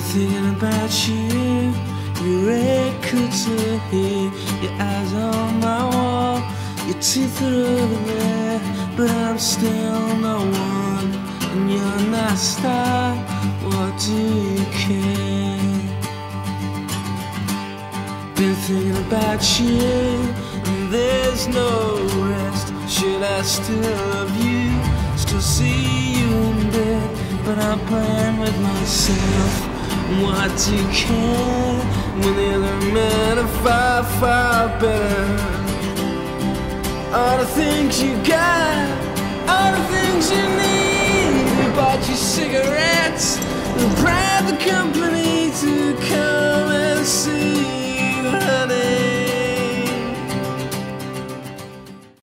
thinking about you, your echo to hear, your eyes on my wall, your teeth are over there, but I'm still no one, and you're not a star. What do you care? Been thinking about you, and there's no rest. Should I still love you, still see you in bed, but I'm playing with myself. What do you care when the other men are far, far better? All the things you got, all the things you need. We bought you cigarettes, the private company.